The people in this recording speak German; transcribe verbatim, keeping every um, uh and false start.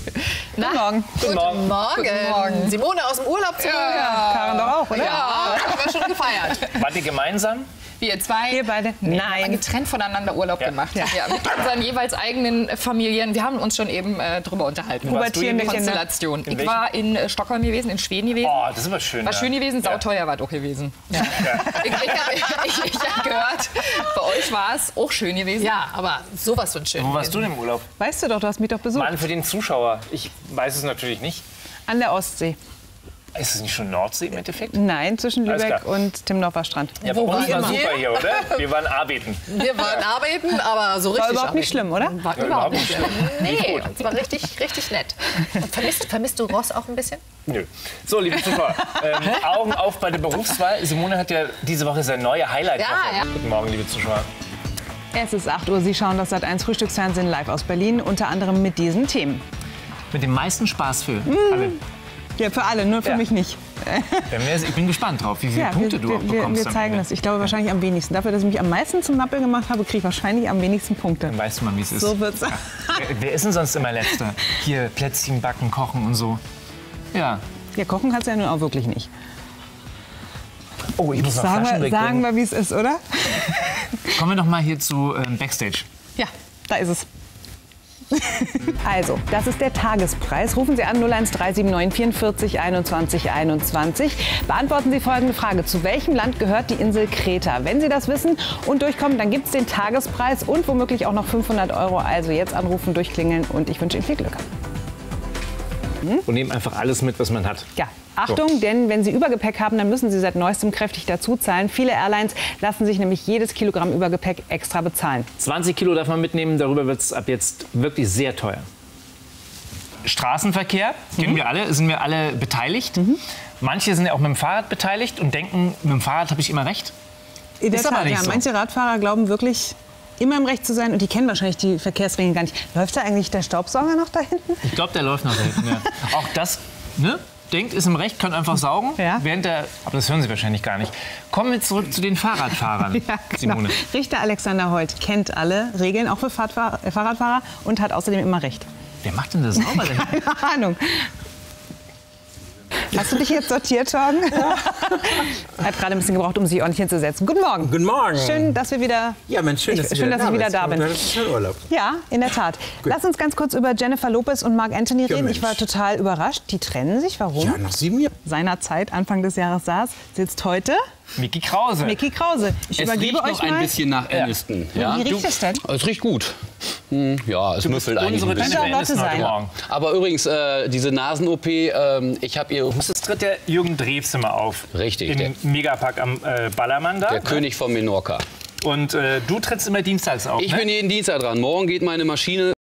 Na, Guten Morgen. Guten Morgen. Morgen. Guten Morgen. Simone aus dem Urlaub zurück. Ja, Karen doch auch, oder? Ja, haben wir schon gefeiert. Wart ihr gemeinsam? Wir zwei. Wir beide? Nee, wir Nein. haben getrennt voneinander Urlaub Ja. gemacht. Ja. Ja, mit unseren jeweils eigenen Familien. Wir haben uns schon eben äh, drüber unterhalten. Wo warst du Pubertierende in Kinder. Konstellation. Ich welchem? war in äh, Stockholm gewesen, in Schweden gewesen. Oh, das ist aber schön. War ja. schön gewesen, Ja. sauteuer war doch gewesen. Ja. Ich, ich habe ich, ich hab gehört, bei euch war es auch schön gewesen. Ja, aber sowas von schön. Wo warst du denn im Urlaub? Weißt du doch, du hast mich doch besucht. Mann, für den Zuschauer. Ich weiß es natürlich nicht. An der Ostsee. Ist es nicht schon Nordsee im Endeffekt? Nein, zwischen Alles Lübeck klar. und Timnorfer Strand. Ja, Wo bei uns waren war wir? super hier, oder? Wir waren arbeiten. Wir waren arbeiten, aber so richtig War überhaupt nicht arbeiten. schlimm, oder? War Ja, überhaupt nicht schlimm. Lief Nee, gut. es war richtig, richtig nett. Und vermisst, vermisst du Ross auch ein bisschen? Nö. So, liebe Zuschauer, ähm, Augen auf bei der Berufswahl. Simone hat ja diese Woche seine neue Highlight-Woche. Ja, ja. Guten Morgen, liebe Zuschauer. Es ist acht Uhr, Sie schauen das Sat eins Frühstücksfernsehen live aus Berlin, unter anderem mit diesen Themen. Mit dem meisten Spaß für alle. Ja, für alle, nur für Ja. mich nicht. Wenn wir- Ich bin gespannt drauf, wie viele Ja, Punkte wir, du auch wir, wir, bekommst. wir am zeigen Ende. das. Ich glaube wahrscheinlich am wenigsten. Dafür, dass ich mich am meisten zum Nappel gemacht habe, kriege ich wahrscheinlich am wenigsten Punkte. Dann weißt du mal, wie es ist. So wird's. Wer, wer ist denn sonst immer Letzter? Hier, Plätzchen backen, kochen und so. Ja. Ja, kochen kannst du ja nun auch wirklich nicht. Oh, ich muss noch Sagen Flaschen wir, sagen wegbringen. wir, wie es ist, oder? Kommen wir noch mal hier zu ähm, Backstage. Ja, da ist es. Also, das ist der Tagespreis. Rufen Sie an null eins drei sieben neun vierundvierzig einundzwanzig einundzwanzig. Beantworten Sie folgende Frage. Zu welchem Land gehört die Insel Kreta? Wenn Sie das wissen und durchkommen, dann gibt es den Tagespreis und womöglich auch noch fünfhundert Euro. Also jetzt anrufen, durchklingeln und ich wünsche Ihnen viel Glück. Und nehmen einfach alles mit, was man hat. Ja, Achtung, denn wenn Sie Übergepäck haben, dann müssen Sie seit neuestem kräftig dazu zahlen. Viele Airlines lassen sich nämlich jedes Kilogramm Übergepäck extra bezahlen. zwanzig Kilo darf man mitnehmen, darüber wird es ab jetzt wirklich sehr teuer. Straßenverkehr, kennen wir alle, sind wir alle beteiligt. Manche sind ja auch mit dem Fahrrad beteiligt und denken, mit dem Fahrrad habe ich immer recht. In der Ist aber Tat, nicht ja, so. manche Radfahrer glauben wirklich, immer im Recht zu sein und die kennen wahrscheinlich die Verkehrsregeln gar nicht. Läuft da eigentlich der Staubsauger noch da hinten? Ich glaube, der läuft noch da hinten. Ja. Auch das, ne? Denkt, ist im Recht, kann einfach saugen. Ja. Während der, aber das hören Sie wahrscheinlich gar nicht. Kommen wir zurück zu den Fahrradfahrern, Ja, genau. Simone. Richter Alexander Holt kennt alle Regeln, auch für Fahrtfahr äh, Fahrradfahrer und hat außerdem immer Recht. Wer macht denn das sauber? Denn? Keine Ahnung. Hast du dich jetzt sortiert, Torgen? Ja. Hat gerade ein bisschen gebraucht, um sich ordentlich hinzusetzen. Guten Morgen. Guten Morgen. Schön, dass wir wieder... Ja, Mensch, schön, Ich- dass, du schön, dass ich wieder bist. da bin. Du hattest schon Urlaub. Ja, in der Tat. Lass uns ganz kurz über Jennifer Lopez und Marc Anthony Ja, reden. Ich war Mensch. total überrascht. Die trennen sich. Warum? Ja, nach sieben Jahren. Seinerzeit, Anfang des Jahres saß, sitzt heute Micky Krause. Micky Krause. Ich Es übergebe riecht euch noch ein mal. bisschen nach Aniston. Ja. Wie riecht es denn? Es riecht gut. Hm, ja, es müffelt eigentlich ein Unsere bisschen. Könnte auch Jennifer Lotte Aniston heute sein. Morgen. Aber übrigens, äh, diese Nasen-O P, ähm, ich habe ihr... Es tritt der Jürgen Drews immer auf. Richtig, Im der- Megapark am äh, Ballermann da. Der König von Menorca. Und äh, du trittst immer dienstags auf, Ich ne? bin jeden Dienstag dran. Morgen geht meine Maschine